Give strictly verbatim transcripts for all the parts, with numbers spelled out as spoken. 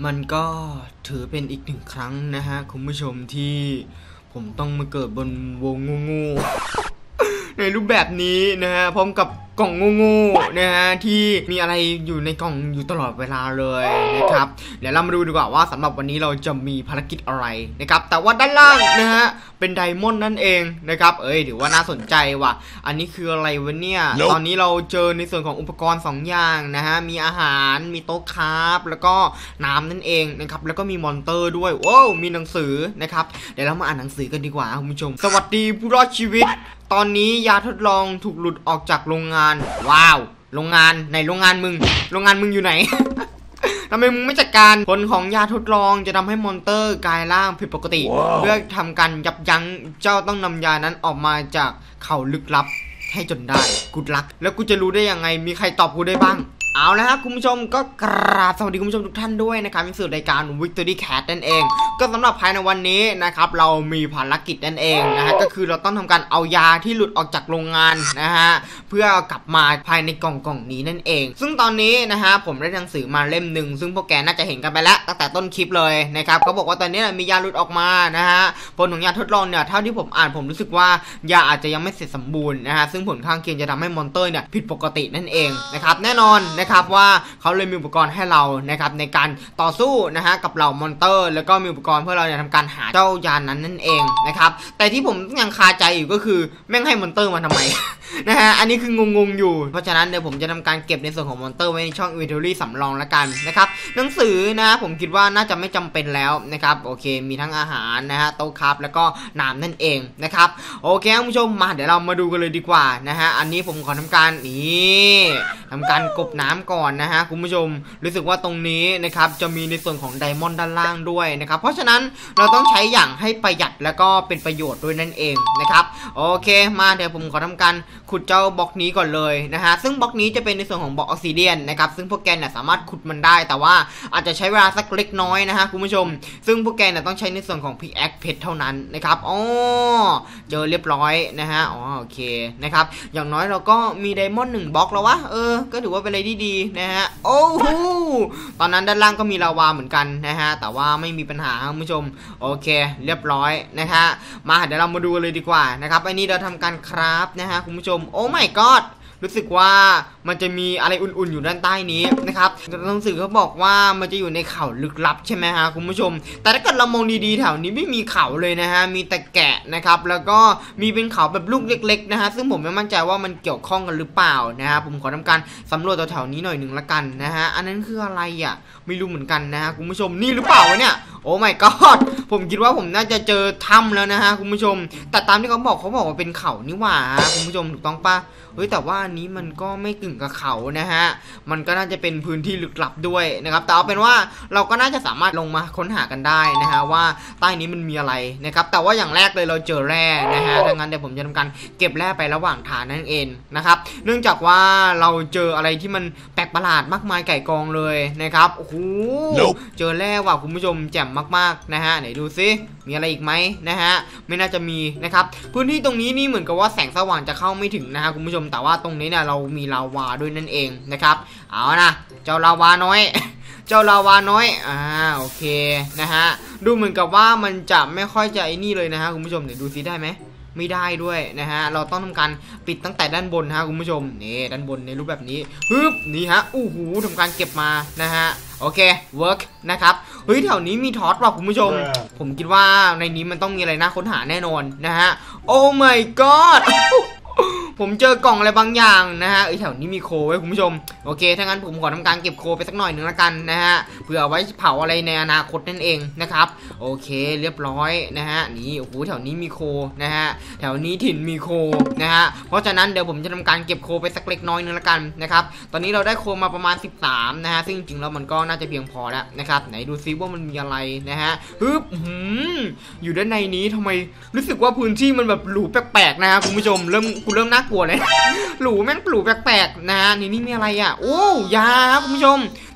มันก็ถือเป็นอีกหนึ่งครั้งนะฮะคุณผู้ชมที่ผมต้องมาเกิดบนวงงูๆในรูปแบบนี้นะฮะพร้อมกับกล่องงูๆนะฮะที่มีอะไรอยู่ในกล่องอยู่ตลอดเวลาเลยนะครับเดี๋ยวเรามาดูดีกว่าว่าสำหรับวันนี้เราจะมีภารกิจอะไรนะครับแต่ว่าด้านล่างนะฮะเป็นไดมอนด์นั่นเองนะครับเอ้ยถือว่าน่าสนใจว่ะอันนี้คืออะไรวะเนี่ย nope. ตอนนี้เราเจอในส่วนของอุปกรณ์สองอย่างนะฮะมีอาหารมีโต๊ะคราฟแล้วก็น้ำนั่นเองนะครับแล้วก็มีมอนเตอร์ด้วยโอ้มีหนังสือนะครับเดี๋ยวเรามาอ่านหนังสือกันดีกว่าคุณผู้ชมสวัสดีผู้รอดชีวิตตอนนี้ยาทดลองถูกหลุดออกจากโรงงานว้าวโรงงานไหนโรงงานมึงโรงงานมึงอยู่ไหน ทำไมมึงไม่จัดการผลของยาทดลองจะทำให้มอนเตอร์กลายร่างผิดปกติ wow. เพื่อทำการยับยั้งเจ้าต้องนำยานั้นออกมาจากเขาลึกลับให้จนได้กูดลักแล้วกูจะรู้ได้ยังไงมีใครตอบกูได้บ้างเอาละครับคุณผู้ชมก็กราบสวัสดีคุณผู้ชมทุกท่านด้วยนะครับในสื่อรายการ Victory Cat นั่นเองก็สำหรับภายในวันนี้นะครับเรามีภารกิจนั่นเองนะฮะก็คือเราต้องทำการเอายาที่หลุดออกจากโรงงานนะฮะเพื่อกลับมาภายในกล่องกล่องนี้นั่นเองซึ่งตอนนี้นะฮะผมได้หนังสือมาเล่มหนึ่งซึ่งพวกแกน่าจะเห็นกันไปแล้วตั้งแต่ต้นคลิปเลยนะครับเขาบอกว่าตอนนี้มียาหลุดออกมานะฮะผลของยาทดลองเนี่ยเท่าที่ผมอ่านผมรู้สึกว่ายาอาจจะยังไม่เสร็จสมบูรณ์นะฮะซึ่งผลข้างเคียงจะทำให้มอนเตอร์เนี่ยผิดปกตินั่นเองนะครับแน่นอนนะครับว่าเขาเลยมีอุปกรณ์ให้เรานะครับในการต่อสู้นะฮะกับเหล่ามอนเตอร์แล้วก็มีอุปกรณ์เพื่อเราจะทำการหาเจ้ายานนั้นนั่นเองนะครับแต่ที่ผมยังคาใจอยู่ก็คือแม่งให้มอนเตอร์มาทำไม นะฮะอันนี้คืองงๆอยู่เพราะฉะนั้นเดี๋ยวผมจะทำการเก็บในส่วนของมอนเตอร์ไว้ในช่อง Inventory สำรองละกันนะครับหนังสือนะผมคิดว่าน่าจะไม่จำเป็นแล้วนะครับโอเคมีทั้งอาหารนะฮะโต๊ะครับแล้วก็น้ำนั่นเองนะครับโอเคคุณผู้ชมมาเดี๋ยวเรามาดูกันเลยดีกว่านะฮะอันนี้ผมขอทำการนี่ทำการกบน้ำก่อนนะฮะคุณผู้ชมรู้สึกว่าตรงนี้นะครับจะมีในส่วนของไดมอนด์ด้านล่างด้วยนะครับเพราะฉะนั้นเราต้องใช้อย่างให้ประหยัดแล้วก็เป็นประโยชน์ด้วยนั่นเองนะครับโอเคมาเดี๋ยวผมขอทำการขุดเจ้าบล็อกนี้ก่อนเลยนะฮะซึ่งบล็อกนี้จะเป็นในส่วนของบล็อกออกซิเดียนนะครับซึ่งพวกแกเนี่ยสามารถขุดมันได้แต่ว่าอาจจะใช้เวลาสักเล็กน้อยนะฮะคุณผู้ชมซึ่งพวกแกเนี่ยต้องใช้ในส่วนของพิกแอคเพชรเท่านั้นนะครับอ๋อเจอเรียบร้อยนะฮะอ๋อโอเคนะครับอย่างน้อยเราก็มีไดมอนด์หนึ่งบล็อกแล้ววะเออก็ถือว่าเป็นอะไรที่ดีนะฮะโอ้โหตอนนั้นด้านล่างก็มีลาวาเหมือนกันนะฮะแต่ว่าไม่มีปัญหาคุณผู้ชมโอเคเรียบร้อยนะฮะมาเดี๋ยวเรามาดูเลยดีกว่านะครับอันนี้เราทำการคราฟนะฮะคุณผู้ชมโอ้ my god รู้สึกว่ามันจะมีอะไรอุ่นๆอยู่ด้านใต้นี้นะครับหนังสือเขาบอกว่ามันจะอยู่ในเขาลึกลับใช่ไหมฮะคุณผู้ชมแต่ถ้าเกิดเรามองดีๆแถวนี้ไม่มีเขาเลยนะฮะมีแต่แกะนะครับแล้วก็มีเป็นเขาแบบลูกเล็กๆนะฮะซึ่งผมไม่มั่นใจว่ามันเกี่ยวข้องกันหรือเปล่านะฮะผมขอทำการสำรวจแถวๆนี้หน่อยหนึ่งละกันนะฮะอันนั้นคืออะไรอ่ะไม่รู้เหมือนกันนะฮะคุณผู้ชมนี่หรือเปล่าวะเนี่ยโอ้ my god ผมคิดว่าผมน่าจะเจอถ้ำแล้วนะฮะคุณผู้ชมแต่ตามที่เขาบอกเขาบอกว่าเป็นเขานี่หว่าคุณผู้ชมถูกต้องปะเฮ้ยแต่ว่าอันนี้มันก็ไม่กึ่งกับเขานะฮะมันก็น่าจะเป็นพื้นที่ลึกลับด้วยนะครับแต่เอาเป็นว่าเราก็น่าจะสามารถลงมาค้นหากันได้นะฮะว่าใต้นี้มันมีอะไรนะครับแต่ว่าอย่างแรกเลยเราเจอแร่นะฮะดังนั้นเดี๋ยวผมจะทำการเก็บแร่ไประหว่างทางนั่นเองนะครับเนื่องจากว่าเราเจออะไรที่มันแปลกประหลาดมากมายไก่กองเลยนะครับโอ้โห nope. เจอแร่ว่ะคุณผู้ชมแจ่มมากๆนะฮะไหนดูซิมีอะไรอีกไหมนะฮะไม่น่าจะมีนะครับพื้นที่ตรงนี้นี่เหมือนกับว่าแสงสว่างจะเข้าไม่ถึงนะฮะคุณผู้ชมแต่ว่าตรงนี้เนี่ยเรามีลาวาด้วยนั่นเองนะครับเอานะเจ้าลาวาน้อย เจ้าลาวาน้อยอ่าโอเคนะฮะดูเหมือนกับว่ามันจะไม่ค่อยจะไอ้นี่เลยนะฮะคุณผู้ชมเดี๋ยวดูซิได้ไหมไม่ได้ด้วยนะฮะเราต้องทำการปิดตั้งแต่ด้านบนฮะคุณผู้ชมนี่ด้านบนในรูปแบบนี้ฮึบนี่ฮะอู้หูทำการเก็บมานะฮะโอเคเวิร์กนะครับเฮ้ยแถวนี้มีทอสว่ะคุณผู้ชม yeah. ผมคิดว่าในนี้มันต้องมีอะไรน่าค้นหาแน่นอนนะฮะโอ้ my god ผมเจอกล่องอะไรบางอย่างนะฮะไอแถวนี้มีโคไว้คุณผู้ชมโอเคถ้างั้นผมขอทำการเก็บโคไปสักหน่อยหนึ่งละกันนะฮะเพื่อเอาไว้เผาอะไรในอนาคตนั่นเองนะครับโอเคเรียบร้อยนะฮะนี่โอ้โหแถวนี้มีโคนะฮะแถวนี้ถิ่นมีโคนะฮะเพราะฉะนั้นเดี๋ยวผมจะทำการเก็บโคไปสักเล็กน้อยนึงละกันนะครับตอนนี้เราได้โคมาประมาณสิบสามนะฮะซึ่งจริงๆแล้วมันก็น่าจะเพียงพอแล้วนะครับไหนดูซิว่ามันมีอะไรนะฮะฮึบหืมอยู่ด้านในนี้ทำไมรู้สึกว่าพื้นที่มันแบบหรูแปลกๆนะฮะคุณผู้ชมเริ่มกูเริ่มน่ากลัวเลยหรูแม่งหรูแปลกๆนะฮะนี่นี่มีอะไรอ่ะโอ้ยาครับคุณผู้ชม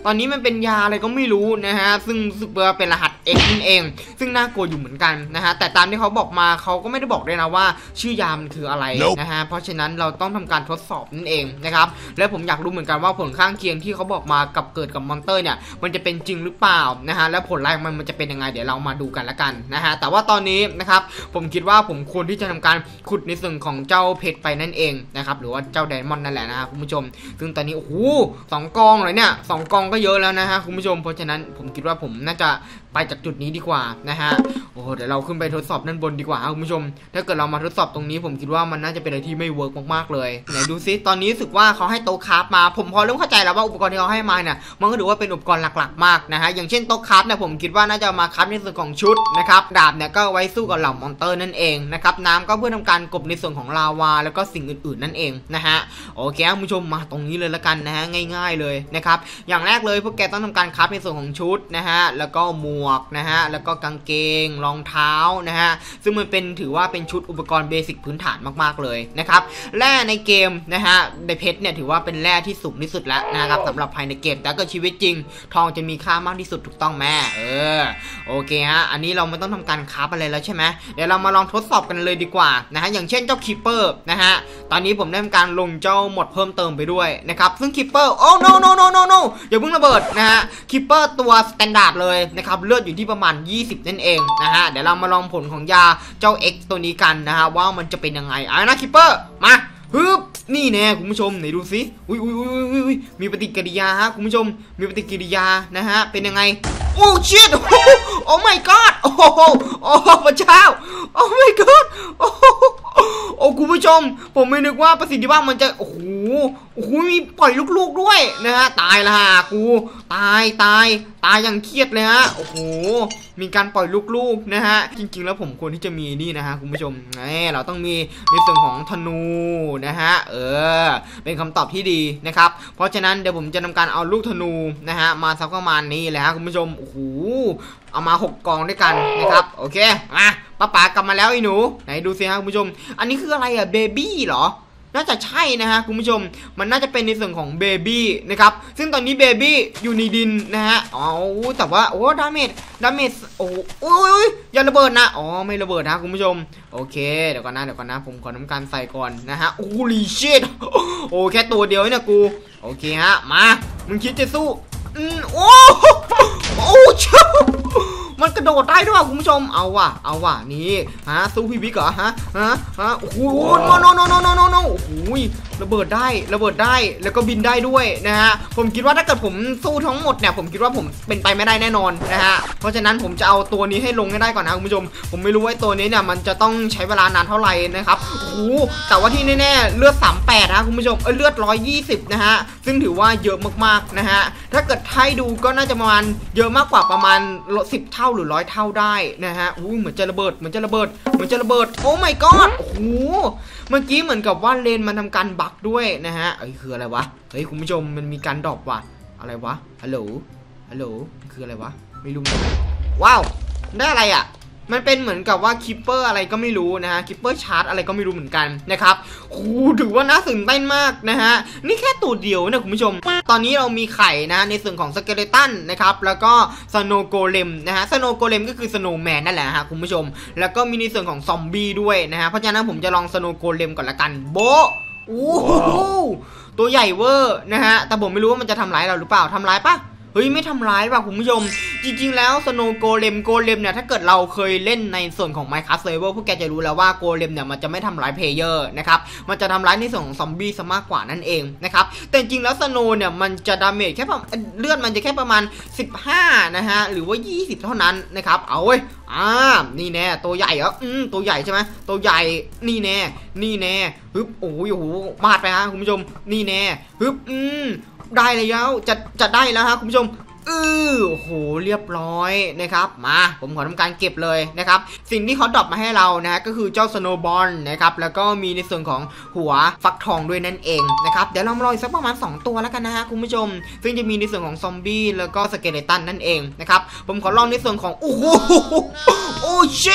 ตอนนี้มันเป็นยาอะไรก็ไม่รู้นะฮะซึ่งรู้สึกว่าเป็นรหัส X นั่นเองซึ่งน่ากลัวอยู่เหมือนกันนะฮะแต่ตามที่เขาบอกมาเขาก็ไม่ได้บอกด้วยนะว่าชื่อยามันคืออะไร nope. นะฮะเพราะฉะนั้นเราต้องทำการทดสอบนั่นเองนะครับและผมอยากรู้เหมือนกันว่าผลข้างเคียงที่เขาบอกมากับเกิดกับมอนเตอร์เนี่ยมันจะเป็นจริงหรือเปล่านะฮะและผลลัพธ์มันมันจะเป็นยังไงเดี๋ยวเรามาดูกันละกันนะฮะแต่ว่าตอนนี้นะครับผมคิดว่าผมควรที่จะทำการขุดในส่วนของเจ้าเพชรไปนั่นเองนะครับหรือว่าเจ้าไดมอนด์นั่นแหละนะครับคุณผู้ชมซึ่งตอนนี้โอ้โหสองกองเลยเนี่ยสองกองก็เยอะแล้วนะฮะคุณผู้ชมเพราะฉะนั้นผมคิดว่าผมน่าจะไปจากจุดนี้ดีกว่านะฮะโอ้เดี๋ยวเราขึ้นไปทดสอบด้านบนดีกว่าคุณผู้ชมถ้าเกิดเรามาทดสอบตรงนี้ผมคิดว่ามันน่าจะเป็นอะไรที่ไม่เวิร์กมากๆเลยไหนดูซิตอนนี้รู้สึกว่าเขาให้โต๊ะคราฟมาผมพอเริ่มเข้าใจแล้วว่าอุปกรณ์ที่เขาให้มาเนี่ยมันก็ถือว่าเป็นอุปกรณ์หลักๆมากนะฮะอย่างเช่นโต๊ะคราฟเนี่ยผมคิดว่าน่าจะมาคราฟในส่วนของชุดนะครับดาบเนี่ยก็ไว้สู้กับเหล่ามอนเตอร์นั่นเองนะครับน้ำก็เพื่อทำการกลบในส่วนของลาวาแล้วก็สิ่งอื่นๆนั่นเองนะฮะโอเคคุณผู้ชมมาตรงนี้เลยละกันนะฮะง่ายๆเลยนะครับอย่างแรกเลยพวกแกต้องทำการคราฟในส่วนของชุดนะฮะแล้วก็หมวกนะฮะแล้วก็กางเกงรองเท้านะฮะซึ่งมันเป็นถือว่าเป็นชุดอุปกรณ์เบสิกพื้นฐานมากๆเลยนะครับแร่ในเกมนะฮะในเพชรเนี่ยถือว่าเป็นแร่ที่สูงที่สุดแล้วนะครับสำหรับภายในเกมแต่ก็ชีวิตจริงทองจะมีค่ามากที่สุดถูกต้องแม่เออโอเคฮะอันนี้เราไม่ต้องทำการคราฟอะไรแล้วใช่ไหมเดี๋ยวเรามาลองทดสอบกันเลยดีกว่านะฮะอย่างเช่นเจ้าคิปเปอร์นะฮะตอนนี้ผมได้ทำการลงเจ้าหมดเพิ่มเติมไปด้วยนะครับซึ่งคิปเปอร์โอ้ no no no no no อย่าเพิ่งระเบิดนะฮะคิปเปอร์ตัวสแตนดาร์ดเลยนะครับเลือดอยู่ที่ประมาณยี่สิบนั่นเองนะฮะเดี๋ยวเรามาลองผลของยาเจ้า X ตัวนี้กันนะฮะว่ามันจะเป็นยังไงอ่ะนะคิปเปอร์มาฮึบนี่แน่คุณผู้ชมไหนดูสิอุ้ยอุ้ยอุ้ยอุ้ยมีปฏิกิริยาฮะคุณผู้ชมมีปฏิกิริยานะฮะเป็นยังไงโอ้ชิตโอ้ my god โอ้โหโอ้พระเจ้าโอ้ my god โอ้โอ้คุณผู้ชมผมไม่นึกว่าประสิทธิภาพมันจะโอ้โหโอ้โหมีปล่อยลูกๆด้วยนะฮะตายละฮะกูตายตายตายอย่างเครียดเลยฮะโอ้โหมีการปล่อยลูกๆนะฮะจริงๆแล้วผมควรที่จะมีนี่นะฮะคุณผู้ชมนี่เราต้องมีในส่วนของธนูนะฮะเออเป็นคำตอบที่ดีนะครับเพราะฉะนั้นเดี๋ยวผมจะทำการเอาลูกธนูนะฮะมาสักประมาณนี้เลยฮะคุณผู้ชมโอ้โหเอามาหกกองด้วยกันนะครับโอเคมาป้าป๋ากลับมาแล้วไอ้หนูไหนดูสิฮะคุณผู้ชมอันนี้คืออะไรอะเบบี้เหรอน่าจะใช่นะฮะคุณผู้ชมมันน่าจะเป็นในส่วนของเบบี้นะครับซึ่งตอนนี้เบบี้อยู่ในดินนะฮะอ๋อแต่ว่าโอ้ดาเมจดาเมจโอ้โอ้ยอย่าระเบิดนะอ๋อไม่ระเบิดนะคุณผู้ชมโอเคเดี๋ยวก่อนนะเดี๋ยวก่อนนะผมขอทำการใส่ก่อนนะฮะโอ้ลีชิตโอ้แค่ตัวเดียวเนี่ยกูโอเคฮะมามึงคิดจะสู้อืมโอ้โอ้ชิวมันกระโดดได้ด้วยคุณผู้ชมเอาว่ะเอาว่ะนี่ฮะสู้พี่บิ๊กเหรอฮะฮะฮะโอ้โหโนโนโนโนโนโนโนโอ้โหระเบิดได้ระเบิดได้แล้วก็บินได้ด้วยนะฮะผมคิดว่าถ้าเกิดผมสู้ทั้งหมดเนี่ยผมคิดว่าผมเป็นไปไม่ได้แน่นอนนะฮะเพราะฉะนั้นผมจะเอาตัวนี้ให้ลงให้ได้ก่อนนะคุณผู้ชมผมไม่รู้ว่าตัวนี้เนี่ยมันจะต้องใช้เวลานานเท่าไหร่นะครับโอ้โหแต่ว่าที่แน่ๆเลือดสามสิบแปดนะคุณผู้ชมเออเลือดหนึ่งร้อยยี่สิบนะฮะซึ่งถือว่าเยอะมากๆนะฮะถ้าเกิดให้ดูก็น่าจะประมาณเยอะมากกว่าประมาณสิบเท่าหรือร้อยเท่าได้นะฮะอู้เหมือนจะระเบิดเหมือนจะระเบิดเหมือนจะระเบิดโอ้ my god โอ้โหเมื่อกี้เหมือนกับว่าเลนมันทำการบั๊กด้วยนะฮะเอ้ยคืออะไรวะเฮ้ยคุณผู้ชมมันมีการดรอปว่ะอะไรวะฮัลโหลฮัลโหลคืออะไรวะไม่รู้ว้าวได้อะไรอ่ะมันเป็นเหมือนกับว่าคิปเปอร์อะไรก็ไม่รู้นะฮะคิปเปอร์ชาร์จอะไรก็ไม่รู้เหมือนกันนะครับโอ้ถือว่าน่าตื่นเต้นมากนะฮะนี่แค่ตัวเดียวนะคุณผู้ชมตอนนี้เรามีไข่นะในส่วนของสเกเลตันนะครับแล้วก็สโนโกเลมนะฮะสโนโกเลมก็คือสโนแมนนั่นแหละฮะคุณผู้ชมแล้วก็มีในส่วนของซอมบี้ด้วยนะฮะเพราะฉะนั้นผมจะลองสโนโกเลมก่อนละกันโบโอ้โหตัวใหญ่เวอร์นะฮะแต่ผมไม่รู้ว่ามันจะทำร้ายเราหรือเปล่าทำร้ายปะเฮ้ยไม่ทำร้ายป่ะคุณผู้ชมจริงๆแล้วสโนโกเลมโกเลมเนี่ยถ้าเกิดเราเคยเล่นในส่วนของ Minecraft Server พวกแกจะรู้แล้วว่าโกเลมเนี่ยมันจะไม่ทำร้ายเพลเยอร์นะครับมันจะทำร้ายในส่วนของซอมบี้ซะมากกว่านั่นเองนะครับแต่จริงๆแล้วสโนเนี่ยมันจะดาเมจแค่เลือดมันจะแค่ประมาณสิบห้านะฮะหรือว่ายี่สิบเท่านั้นนะครับเอาเว้ยอ่านี่แน่ตัวใหญ่เหรออืมตัวใหญ่ใช่ไหมตัวใหญ่นี่แน่นี่แน่ฮึบโอ้ยโอ้โหมาดไปฮะคุณผู้ชมนี่แน่ฮึบอืมได้แล้วจะจะได้แล้วฮะคุณผู้ชมอือโอ้โหเรียบร้อยนะครับมาผมขอทำการเก็บเลยนะครับสิ่งที่เขาดรอปมาให้เรานะก็คือเจ้าสโนว์บอลนะครับแล้วก็มีในส่วนของหัวฟักทองด้วยนั่นเองนะครับเดี๋ยวเรามาลองสักประมาณสองตัวแล้วกันนะฮะคุณผู้ชมซึ่งจะมีในส่วนของซอมบี้แล้วก็สเกเลตันนั่นเองนะครับผมขอลองในส่วนของโอ้โหโอ้ชิต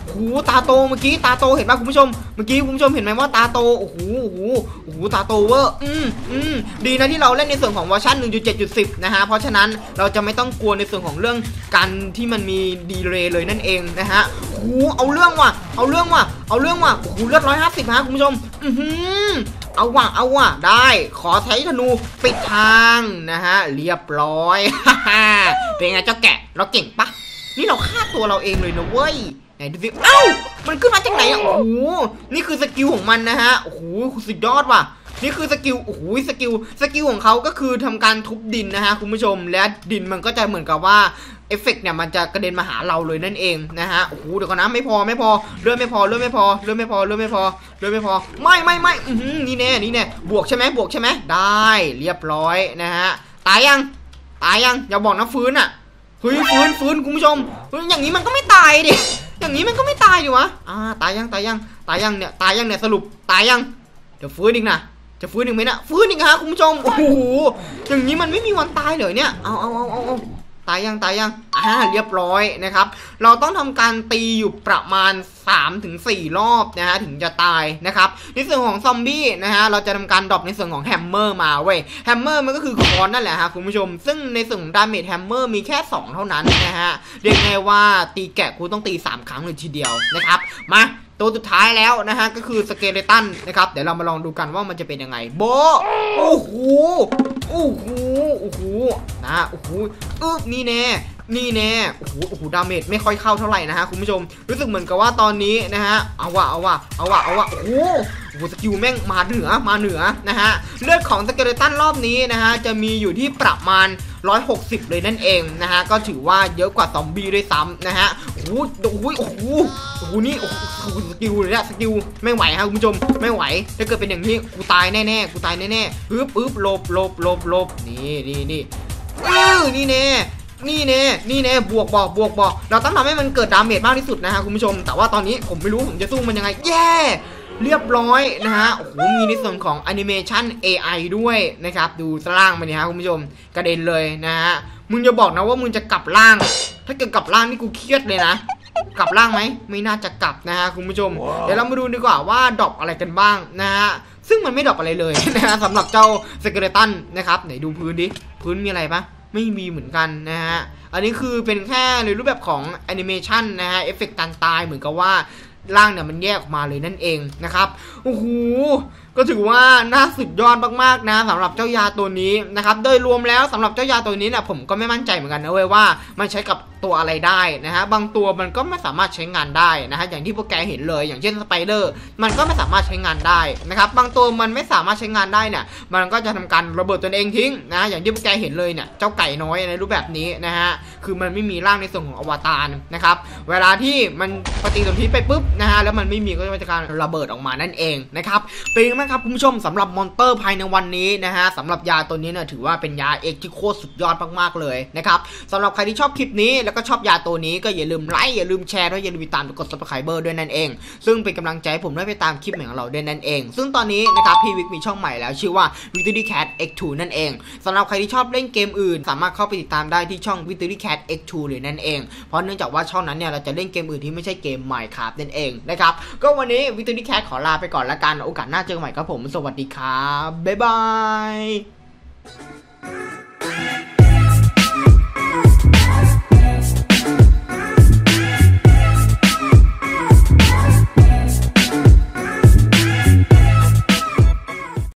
โอ้โหตาโตเมื่อกี้ตาโตเห็นป่ะคุณผู้ชมเมื่อกี้คุณผู้ชมเห็นไหมว่าตาโตโอ้โหโอ้โหโอ้โหตาโตเวอร์อืมอืมดีนะที่เราเล่นในส่วนของเวอร์ชัน หนึ่งจุดเจ็ดจุดสิบ นะฮะเพราะฉะนั้นเราจะไม่ต้องกลัวในส่วนของเรื่องการที่มันมีดีเลย์เลยนั่นเองนะฮะโอ้โหเอาเรื่องว่ะเอาเรื่องว่ะเอาเรื่องว่ะโอ้โหเลือดร้อยห้าสิบฮะคุณผู้ชมอือหือเอาว่ะเอาว่ะได้ขอใช้ธนูปิดทางนะฮะเรียบร้อยฮ่าฮ่าเป็นไงเจ้าแกะเราเก่งปะนี่เราฆ่าตัวเราเองเลยนะเว้ยไหนดูสิเอ้ามันขึ้นมาจากไหนอ่ะโอ้โหนี่คือสกิลของมันนะฮะโอ้โหสุดยอดว่ะนี่คือสกิลโอ้โหสกิลสกิลของเขาก็คือทำการทุบดินนะฮะคุณผู้ชมและดินมันก็จะเหมือนกับว่าเอฟเฟกต์เนี่ยมันจะกระเด็นมาหาเราเลยนั่นเองนะฮะโอ้โหเดี๋ยวก่อนนะไม่พอไม่พอเลื่อนไม่พอเลื่อนไม่พอเลื่อนไม่พอเลื่อนไม่พอเลื่อนไม่พอไม่ไม่ไม่อือนี่แน่นี่แน่บวกใช่ไหมบวกใช่ไหมได้เรียบร้อยนะฮะตายยังตายยังอย่าบอกนะฟื้นอ่ะเฮ้ยฟื้นฟื้นคุณผู้ชมอย่างนี้มันก็ไม่ตายดิอย่างนี้มันก็ไม่ตายอยู่วะอ่าตายยังตายยังตายยังเนี่ยตายยังเนี่ยสรุปตายยังเดี๋ยวฟื้นอีกนะจะฟื้นอีกไหมนะฟื้นอีกฮะคุณผู้ชมโอ้โหอย่างนี้มันไม่มีวันตายเลยเนี่ยเอาเอาเอาเอาเอาตายยังตายยังอ่าเรียบร้อยนะครับเราต้องทำการตีอยู่ประมาณ สามถึงสี่ รอบนะฮะถึงจะตายนะครับในส่วนของซอมบี้นะฮะเราจะทำการดรอปในส่วนของแฮมเมอร์มาเว้ยแฮมเมอร์มันก็คือค้อนนั่นแหละฮะคุณผู้ชมซึ่งในส่วนของดาเมจแฮมเมอร์มีแค่สองเท่านั้นนะฮะเรียกไงว่าตีแกะกูต้องตีสามครั้งเลยทีเดียวนะครับมาตัวสุดท้ายแล้วนะฮะก็คือสเกเลตันนะครับเดี๋ยวเรามาลองดูกันว่ามันจะเป็นยังไงโบโอ้โหโอ้โหโอ้โหนะโอ้โหอึ๊บนี่แน่นี่แน่โอ้โหโอ้โหดาเมจไม่ค่อยเข้าเท่าไหร่นะฮะคุณผู้ชมรู้สึกเหมือนกับว่าตอนนี้นะฮะเอาวะเอาวะเอาวะเอาวะโอ้โหโอ้โหสกิลแม่งมาเหนือมาเหนือนะฮะเลือดของสเกเลตันรอบนี้นะฮะจะมีอยู่ที่ประมาณหนึ่งร้อยหกสิบเลยนั่นเองนะฮะก็ถือว่าเยอะกว่าซอมบี้ด้วยซ้ำนะฮะโอ้โหโอ้โหโอ้โหโอ้โหนี่โอ้โหสกิลเลยอะสกิลไม่ไหวฮะคุณผู้ชมไม่ไหวถ้าเกิดเป็นอย่างนี้กูตายแน่ๆกูตายแน่ๆปึ๊บปึ๊บหลบหลบหลบหลบนี่นี่นี่เออนี่แน่นี่แน่นี่แน่บวกบอกบวกบอกเราต้องทำให้มันเกิดดาเมจมากที่สุดนะฮะคุณผู้ชมแต่ว่าตอนนี้ผมไม่รู้ผมจะสู้มันยังไงแย่เรียบร้อยนะฮะโอ้โหมีในส่วนของแอนิเมชัน เอ ไอ ด้วยนะครับดูสล่างมันนี่ฮะคุณผู้ชมกระเด็นเลยนะฮะมึงจะบอกนะว่ามึงจะกลับล่างถ้าเกิดกลับล่างนี่กูเครียดเลยนะกลับล่างไหมไม่น่าจะกลับนะฮะคุณผู้ชม wow. เดี๋ยวเรามาดูดีกว่าว่าดรอปอะไรกันบ้างนะฮะซึ่งมันไม่ดรอปอะไรเลยนะฮะสำหรับเจ้าสเกเลตันนะครับไหนดูพื้นดิพื้นมีอะไรปะไม่มีเหมือนกันนะฮะอันนี้คือเป็นแค่ในรูปแบบของแอนิเมชันนะฮะเอฟเฟกต์การตายเหมือนกับว่าร่างเนี่ยมันแยกออกมาเลยนั่นเองนะครับโอ้โหก็ถือว่าน่าสุดยอดมากๆนะสำหรับเจ้ายาตัวนี้นะครับโดยรวมแล้วสำหรับเจ้ายาตัวนี้เนี่ยผมก็ไม่มั่นใจเหมือนกันนะเว้ยว่ามันใช้กับตัวอะไรได้นะฮะบางตัวมันก็ไม่สามารถใช้งานได้นะฮะอย่างที่พวกแกเห็นเลยอย่างเช่นสไปเดอร์มันก็ไม่สามารถใช้งานได้นะครับบางตัวมันไม่สามารถใช้งานได้เนี่ยมันก็จะทำการระเบิดตัวเองทิ้งนะอย่างที่พวกแกเห็นเลยเนี่ยเจ้าไก่น้อยในรูปแบบนี้นะฮะคือมันไม่มีร่างในส่วนของอวตารนะครับเวลาที่มันปฏิสนธิไปปุ๊บนะฮะแล้วมันไม่มีก็จะการระเบิดออกมานั่นเองนะครับเป็นไงบ้างครับคุณผู้ชมสำหรับมอนเตอร์ภายในวันนี้นะฮะสำหรับยาตัวนี้เนี่ยถือว่าเป็นยาเอกที่โคตรสุดยอดมากๆเลยนะครับสำหรับใครที่ชอบคลิปนี้แล้วก็ชอบยาตัวนี้ก็อย่าลืมไลค์อย่าลืมแชร์และอย่าลืมติดตามกด ซับสไครเบอร์ ด้วยนั่นเองซึ่งเป็นกำลังใจให้ผมได้ไปตามคลิปใหม่ของเราด้วยนั่นเองซึ่งตอนนี้นะครับพี่วิกมีช่องใหม่แล้วชื่อว่า Victory Cat เอ็กซ์ ทู นั่นเองสำหรับใครที่ชอบเล่นเกมอื่นสามารถเข้าไปติดตามได้ที่ช่อง Victory Cat เอ็กซ์ ทู เลยนั่นเองเพราะเนื่องจากว่าช่องนั้นเนี่ยเราจะเล่นเกมอื่นที่ไม่ใช่เกม Minecraft นั่นเองนะครับก็วันนี้ Victory Cat ขอลาไปก่อนละกันโอกาสหน้าเจอกันใหม่ครับผมสวัสดีครับบ๊ายบาย